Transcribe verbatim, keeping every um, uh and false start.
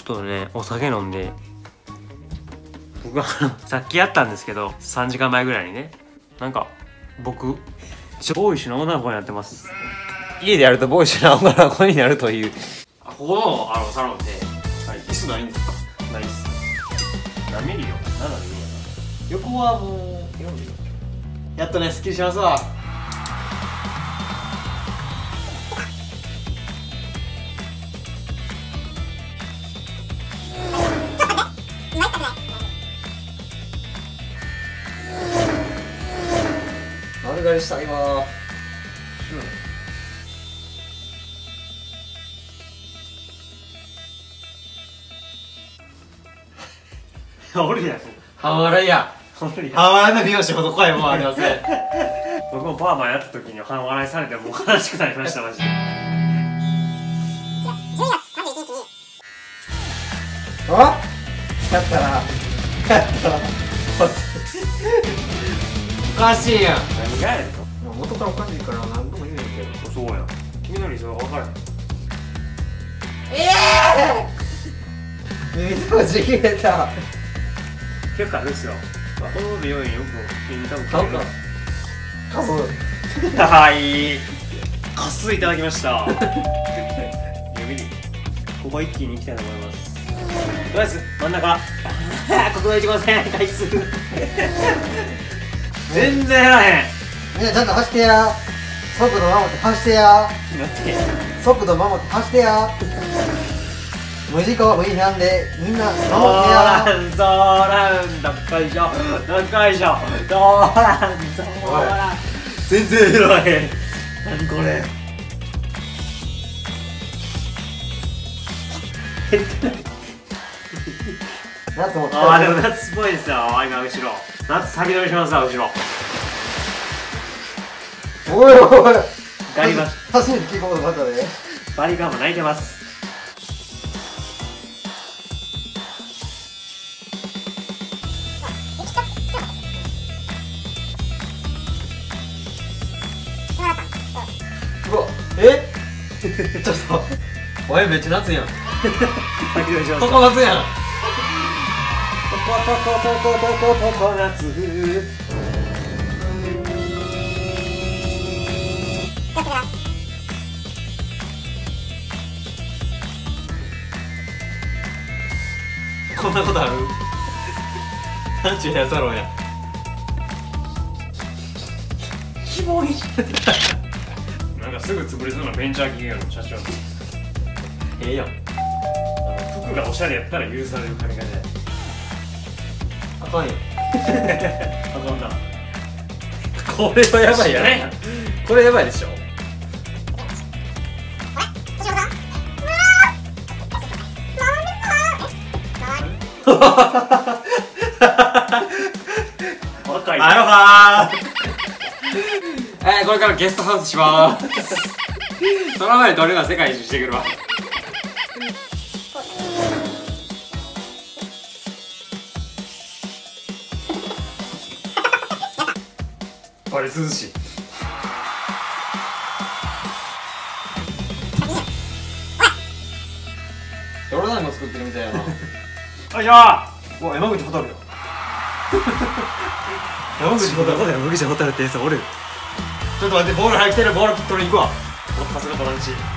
とねお酒飲んで、僕はさっきやったんですけどさんじかんまえぐらいにね、なんか僕ボーイッシュな女の子になってます。 家でやるとボーイッシュな女の子になるという。 あ、ここのあのサロンで、はい、椅子ないんですか？ないっす。何ミリよ？ななミリやな。横はもうよんミリ。やっとねすっきりしますわ。 丸刈りしたいわ。 おるやん。 半笑いや。 おるやん。 半笑いの美容師ほど怖いもんありません。 僕もパーマやった時に半笑いされてもう悲しくなりましたマジで。 あ？やったらやったらおかしいやん。 何がやねんと。 元からおかしいから何度も言うんやけど。 そうやん。君の理想が分からへん。 ええー、耳とちぎれた。 結構あるっすよ。この美容院よく耳たぶん買うか。カス。 はいカスいただきました指にここ一気にいきたいと思います。とりあえず真ん中国道一号線回数全然減らへん。 みんなちゃんと走ってや。速度守って走ってや。 待って速度守って走ってや。無事故無違反でみんな守ってドーや。 ランドーランどっこいしょどっこいしょドーランドーラン全然減らへん。何これ減ってない。 夏もああでも夏っぽいですよ。今後ろ夏先取りしますわ。後ろおいおいガリバ初めて聞くことがあったで。 バリカンも泣いてます。 うわえちょっとお前めっちゃ夏やん。 先取りします。 ここ夏やん。 こここここここここ夏こんなことある？なんちゅうヘアサロンや。 キモいなんかすぐ潰れそうなベンチャー企業の社長。 ええやん。 あの服がおしゃれやったら許される髪型や。 あかんやん。 あかんな。 これはやばいやね。これやばいでしょ。 若い。 アロハー。えー、これからゲストハウスしまーす。その前にどれが世界一周してくるわ。これ涼しい。泥団子作ってるみたいやな。 よいしょー。 お、山口蛍よ。 山口蛍山口蛍ってやつおる。 ちょっと待って、ボール入ってる、ボール取りに行くわ。 さすがトランチ。